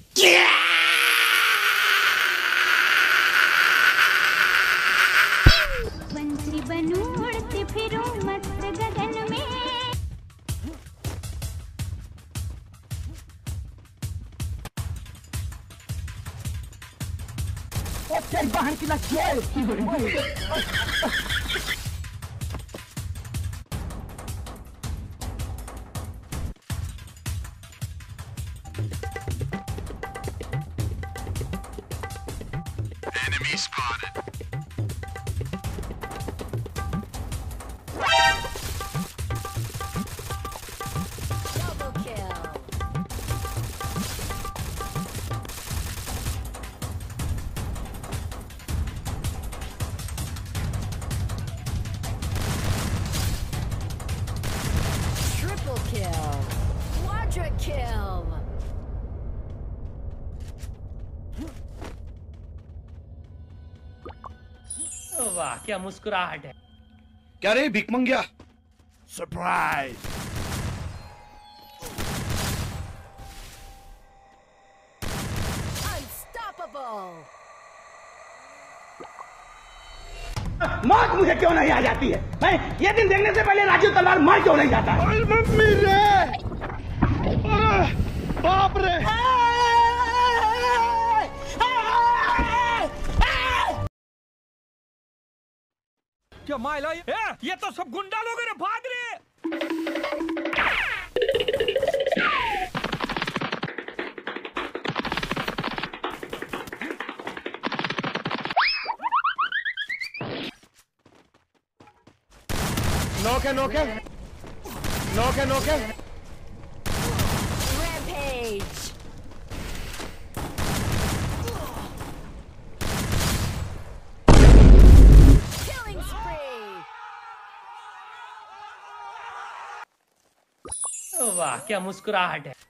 पंछी बनूं उड़ती फिरूं मस्त गगन में। चल बाहर की लग Enemy spotted. Double kill. Triple kill. Quadra kill. वाह क्या मुस्कुराहट है। क्या रे भीख मंगिया? सरप्राइज। Unstoppable. मौत मुझे क्यों नहीं आ जाती है? मैं ये दिन देखने से पहले राजू तलवार मर क्यों नहीं जाता? अरे मम्मी रे, अरे बाप रे। क्या माइला ये तो सब गुंडा लोग रे, भाग रे। नोके नोके नोके नोके। Rampage. Killing spree. वाह क्या मुस्कुराहट है।